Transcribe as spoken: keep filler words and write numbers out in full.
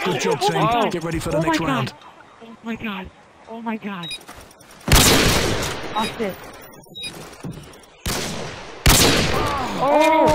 Good job, team. Oh. Get ready for the Oh next my round. God. Oh my god. Oh my god. Oh shit. Oh!